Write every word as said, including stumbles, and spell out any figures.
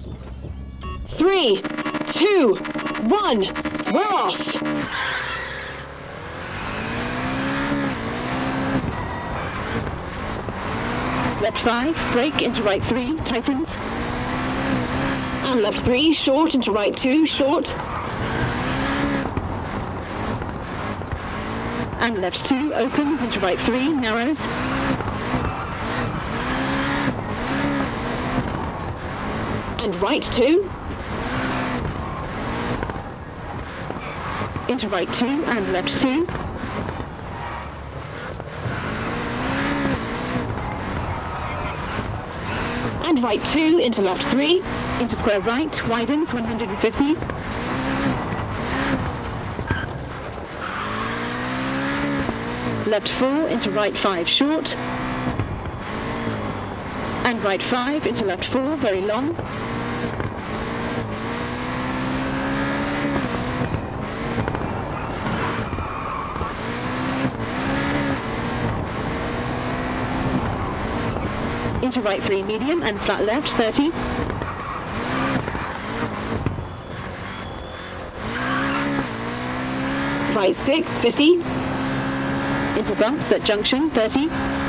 Three, two, one, we're off. Left five, brake into right three, tightens. And left three, short into right two, short. And left two, opens into right three, narrows. And right two. Into right two and left two. And right two into left three. Into square right, widens one hundred fifty. Left four into right five, short. And right five into left four, very long. Into right three, medium, and flat left, thirty. Right six, fifty. Into bumps at junction, thirty.